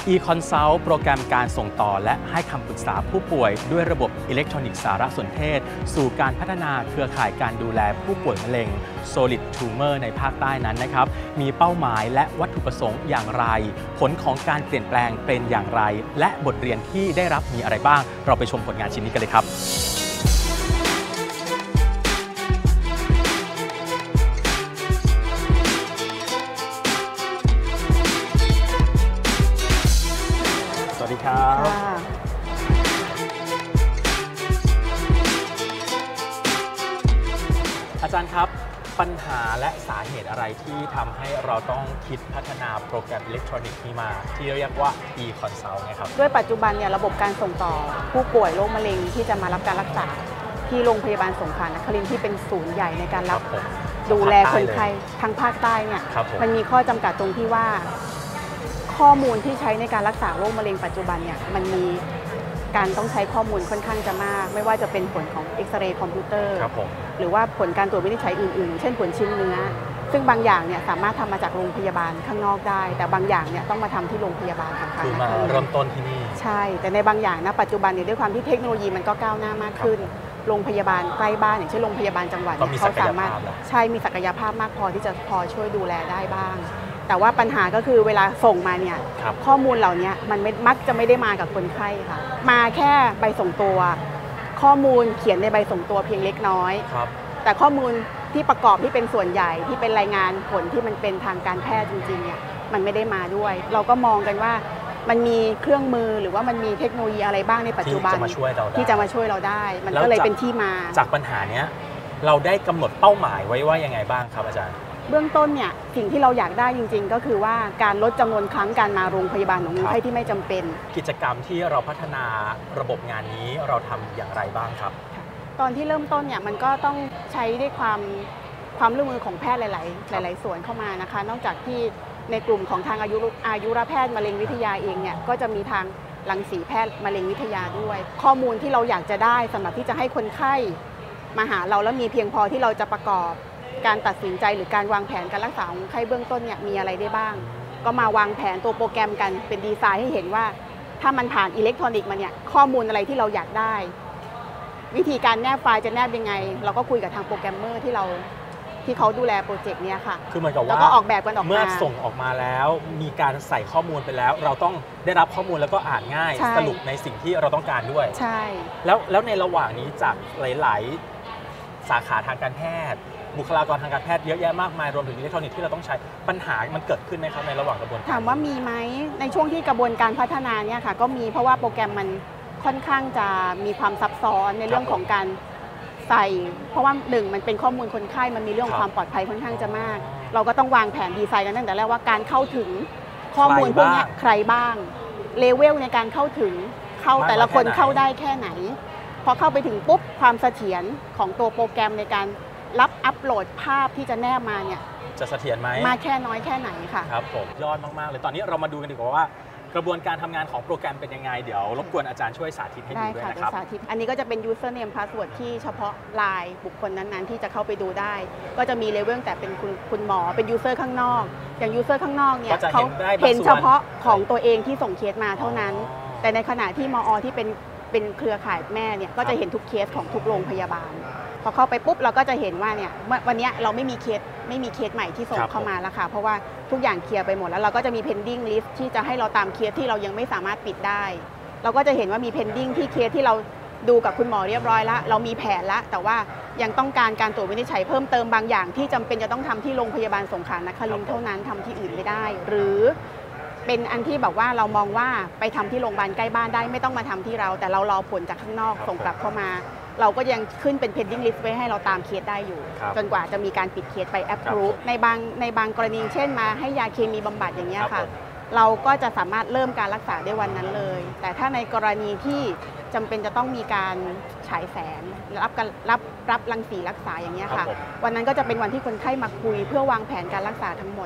eConsult โปรแกรมการส่งต่อและให้คำปรึกษาผู้ป่วยด้วยระบบอิเล็กทรอนิกส์สารสนเทศสู่การพัฒนาเครือข่ายการดูแลผู้ป่วยมะเร็ง Solid Tumor ในภาคใต้นั้นนะครับมีเป้าหมายและวัตถุประสงค์อย่างไรผลของการเปลี่ยนแปลงเป็นอย่างไรและบทเรียนที่ได้รับมีอะไรบ้างเราไปชมผลงานชิ้นนี้กันเลยครับสวัสดีครับอาจารย์ครับปัญหาและสาเหตุอะไรที่ทำให้เราต้องคิดพัฒนาโปรแกรมอิเล็กทรอนิกส์นี้มาที่เรียกว่า eConsult นะครับด้วยปัจจุบันเนี่ยระบบการส่งต่อผู้ป่วยโรคมะเร็งที่จะมารับการรักษาที่โรงพยาบาลสงขลานครินทร์ที่เป็นศูนย์ใหญ่ในการรับดูแลคนไข้ทั้งภาคใต้เนี่ยมันมีข้อจำกัดตรงที่ว่าข้อมูลที่ใช้ในการรักษาโรคมะเร็งปัจจุบันเนี่ยมันมีการต้องใช้ข้อมูลค่อนข้างจะมากไม่ว่าจะเป็นผลของเอ็กซเรย์คอมพิวเตอร์หรือว่าผลการตรวจวินิจฉัยอื่นๆเช่นผลชิ้นเนื้อซึ่งบางอย่างเนี่ยสามารถทำมาจากโรงพยาบาลข้างนอกได้แต่บางอย่างเนี่ยต้องมาทำที่โรงพยาบาลสงขลาคือมาเริ่มต้นที่นี่ใช่แต่ในบางอย่างนะปัจจุบันเนี่ยด้วยความที่เทคโนโลยีมันก็ก้าวหน้ามากขึ้นโรงพยาบาลใกล้บ้านอย่างเช่นโรงพยาบาลจังหวัดเขาสามารถมีศักยภาพมากพอที่จะพอช่วยดูแลได้บ้างแต่ว่าปัญหาก็คือเวลาส่งมาเนี่ยข้อมูลเหล่านี้มันมักจะไม่ได้มากับคนไข้ค่ะมาแค่ใบส่งตัวข้อมูลเขียนในใบส่งตัวเพียงเล็กน้อยแต่ข้อมูลที่ประกอบที่เป็นส่วนใหญ่ที่เป็นรายงานผลที่มันเป็นทางการแพทย์จริงๆเนี่ยมันไม่ได้มาด้วยเราก็มองกันว่ามันมีเครื่องมือหรือว่ามันมีเทคโนโลยีอะไรบ้างในปัจจุบันที่จะมาช่วยเราได้มันก็เลยเป็นที่มาจากปัญหานี้เราได้กำหนดเป้าหมายไว้ว่ายังไงบ้างครับอาจารย์เบื้องต้นเนี่ยสิ่งที่เราอยากได้จริงๆก็คือว่าการลดจำนวนครั้งการมาโรงพยาบาลของคนไข้ที่ไม่จำเป็นกิจกรรมที่เราพัฒนาระบบงานนี้เราทำอย่างไรบ้างครับตอนที่เริ่มต้นเนี่ยมันก็ต้องใช้ด้วยความร่วมมือของแพทย์หลายส่วนเข้ามานะคะนอกจากที่ในกลุ่มของทางอายุรแพทย์มะเร็งวิทยาเองเนี่ยก็จะมีทางรังสีแพทย์มะเร็งวิทยาด้วยข้อมูลที่เราอยากจะได้สำหรับที่จะให้คนไข้มาหาเราแล้วมีเพียงพอที่เราจะประกอบการตัดสินใจหรือการวางแผนการรักษาของคนไข้เบื้องต้นเนี่ยมีอะไรได้บ้างก็มาวางแผนตัวโปรแกรมกันเป็นดีไซน์ให้เห็นว่าถ้ามันผ่านอิเล็กทรอนิกส์มาเนี่ยข้อมูลอะไรที่เราอยากได้วิธีการแนบไฟล์จะแนบยังไงเราก็คุยกับทางโปรแกรมเมอร์ที่เขาดูแลโปรเจกต์นี้ค่ะคือเหมือนกับว่าแล้วก็ออกแบบกันออกมาเมื่อส่งออกมาแล้วมีการใส่ข้อมูลไปแล้วเราต้องได้รับข้อมูลแล้วก็อ่านง่ายสรุปในสิ่งที่เราต้องการด้วยใช่แล้วในระหว่างนี้จากหลายๆสาขาทางการแพทย์บุคลากรทางการแพทย์เยอะแยะมากมายรวมถึงอิเล็กทรอนิกส์ที่เราต้องใช้ปัญหามันเกิดขึ้นไหมครับในระหว่างกระบวนการถามว่ามีไหมในช่วงที่กระบวนการพัฒนาเนี่ยค่ะก็มีเพราะว่าโปรแกรมมันค่อนข้างจะมีความซับซ้อนในเรื่องของการใส่เพราะว่า1มันเป็นข้อมูลคนไข้มันมีเรื่องความปลอดภัยค่อนข้างจะมากเราก็ต้องวางแผนดีไซน์กันตั้งแต่แรกว่าการเข้าถึงข้อมูลพวกนี้ใครบ้างเลเวลในการเข้าถึงแต่ละคนเข้าได้แค่ไหนพอเข้าไปถึงปุ๊บความเสถียรของตัวโปรแกรมในการรับอัปโหลดภาพที่จะแนบมาเนี่ยจะเสถียรไหมมาแค่น้อยแค่ไหนค่ะครับผมยอดมากๆเลยตอนนี้เรามาดูกันดีกว่าว่ากระบวนการทำงานของโปรแกรมเป็นยังไงเดี๋ยวรบกวนอาจารย์ช่วยสาธิตให้ดูด้วยนะครับสาธิตอันนี้ก็จะเป็น username password ที่เฉพาะไลน์บุคคลนั้นๆที่จะเข้าไปดูได้ก็จะมีเลเวลแต่เป็นคุณหมอเป็น user ข้างนอกอย่าง user ข้างนอกเนี่ยเขาเห็นเฉพาะของตัวเองที่ส่งเคสมาเท่านั้นแต่ในขณะที่มอที่เป็นเครือข่ายแม่เนี่ยก็จะเห็นทุกเคสของทุกโรงพยาบาลพอเข้าไปปุ๊บเราก็จะเห็นว่าเนี่ยวันนี้เราไม่มีเคสใหม่ที่ส่งเข้ามาแล้วค่ะเพราะว่าทุกอย่างเคลียร์ไปหมดแล้วเราก็จะมี pending list ที่จะให้เราตามเคสที่เรายังไม่สามารถปิดได้เราก็จะเห็นว่ามี pending ที่เคสที่เราดูกับคุณหมอเรียบร้อยแล้วเรามีแผนแล้วแต่ว่ายังต้องการการตรวจวินิจฉัยเพิ่มเติมบางอย่างที่จำเป็นจะต้องทำที่โรงพยาบาลสงขลานครินทร์เท่านั้นทำที่อื่นไม่ได้หรือเป็นอันที่แบบว่าเรามองว่าไปทำที่โรงพยาบาลใกล้บ้านได้ไม่ต้องมาทำที่เราแต่เรารอผลจากข้างนอกส่งกลับเข้ามาเราก็ยังขึ้นเป็น pending list ไว้ให้เราตามเคสได้อยู่จนกว่าจะมีการปิดเคสไป approve ในบางกรณีเช่นมาให้ยาเคมีบำบัดอย่างเงี้ยค่ะเราก็จะสามารถเริ่มการรักษาได้วันนั้นเลยแต่ถ้าในกรณีที่จำเป็นจะต้องมีการฉายแสงรับรังสีรักษาอย่างเงี้ยค่ะวันนั้นก็จะเป็นวันที่คนไข้มาคุยเพื่อวางแผนการรักษาทั้งหมด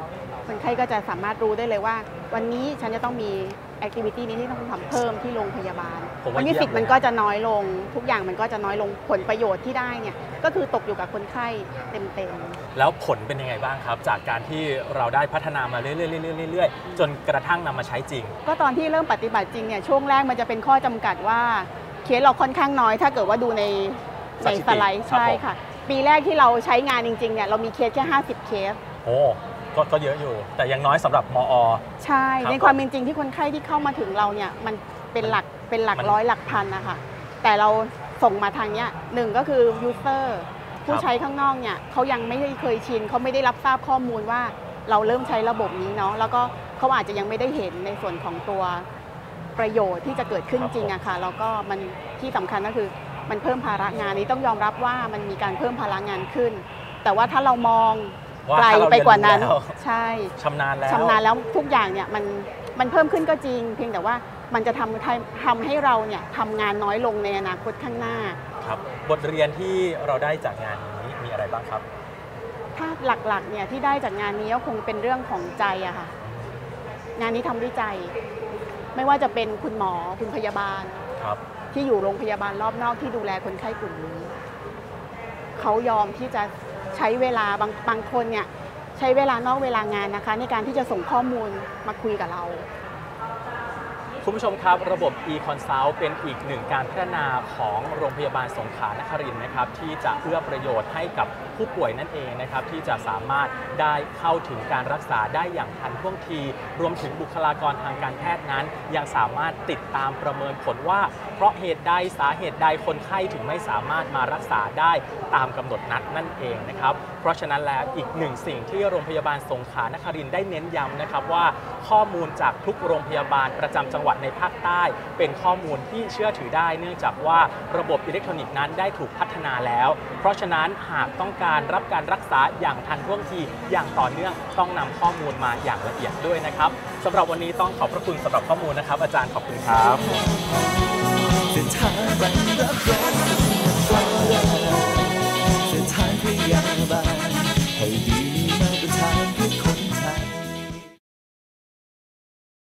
คนไข้ก็จะสามารถรู้ได้เลยว่า วันนี้ฉันจะต้องมีแอคทิวิตี้นี้ที่ต้องทำเพิ่มที่โรงพยาบาลวันนี้สิทธิ์มันก็จะน้อยลงทุกอย่างมันก็จะน้อยลงผลประโยชน์ที่ได้เนี่ยก็คือตกอยู่กับคนไข้เต็มๆแล้วผลเป็นยังไงบ้างครับจากการที่เราได้พัฒนามาเรื่อยๆจนกระทั่งนำมาใช้จริงก็ตอนที่เริ่มปฏิบัติจริงเนี่ยช่วงแรกมันจะเป็นข้อจำกัดว่าเคสเราค่อนข้างน้อยถ้าเกิดว่าดูในสไลด์ใช่ค่ะปีแรกที่เราใช้งานจริงๆเนี่ยเรามีเคสแค่50เคสโอ้ก็เยอะอยู่แต่ยังน้อยสำหรับมอใช่ในความเป็นจริงที่คนไข้ที่เข้ามาถึงเราเนี่ยมันเป็นหลักร้อยหลักพันนะคะแต่เราส่งมาทางเนี้ยหนึ่งก็คือยูเซอร์ผู้ใช้ข้างนอกเนี่ยเขายังไม่ได้เคยชินเขาไม่ได้รับทราบข้อมูลว่าเราเริ่มใช้ระบบนี้เนาะแล้วก็เขาอาจจะยังไม่ได้เห็นในส่วนของตัวประโยชน์ที่จะเกิดขึ้นจริงอะค่ะแล้วก็มันที่สำคัญก็คือมันเพิ่มภาระงานนี้ต้องยอมรับว่ามันมีการเพิ่มภาระงานขึ้นแต่ว่าถ้าเรามองไกลไปกว่านั้นใช่ชำนาญแล้วทุกอย่างเนี่ยมันเพิ่มขึ้นก็จริงเพียงแต่ว่ามันจะทำให้เราเนี่ยทำงานน้อยลงในอนาคตข้างหน้าครับบทเรียนที่เราได้จากงานนี้มีอะไรบ้างครับถ้าหลักๆเนี่ยที่ได้จากงานนี้ก็คงเป็นเรื่องของใจอะค่ะงานนี้ทำด้วยใจไม่ว่าจะเป็นคุณหมอคุณพยาบาลที่อยู่โรงพยาบาลรอบนอกที่ดูแลคนไข้กลุ่มนี้เขายอมที่จะใช้เวลาบางคนเนี่ยใช้เวลานอกเวลางานนะคะในการที่จะส่งข้อมูลมาคุยกับเราคุณผู้ชมครับระบบ e-consult เป็นอีกหนึ่งการพัฒนาของโรงพยาบาลสงขลานครินทร์นะครับที่จะเอื้อประโยชน์ให้กับผู้ป่วยนั่นเองนะครับที่จะสามารถได้เข้าถึงการรักษาได้อย่างทันท่วงทีรวมถึงบุคลากรทางการแพทย์นั้นยังสามารถติดตามประเมินผลว่าเพราะเหตุใดสาเหตุใดคนไข้ถึงไม่สามารถมารักษาได้ตามกำหนดนัดนั่นเองนะครับเพราะฉะนั้นแล้วอีกหนึ่งสิ่งที่โรงพยาบาลสงขลานครินทร์ได้เน้นย้ำนะครับว่าข้อมูลจากทุกโรงพยาบาลประจำจังหวัดในภาคใต้เป็นข้อมูลที่เชื่อถือได้เนื่องจากว่าระบบอิเล็กทรอนิกส์นั้นได้ถูกพัฒนาแล้วเพราะฉะนั้นหากต้องการรับการรักษาอย่างทันท่วงทีอย่างต่อเนื่องต้องนำข้อมูลมาอย่างละเอียดด้วยนะครับสำหรับวันนี้ต้องขอบพระคุณสำหรับข้อมูลนะครับอาจารย์ขอบคุณครับ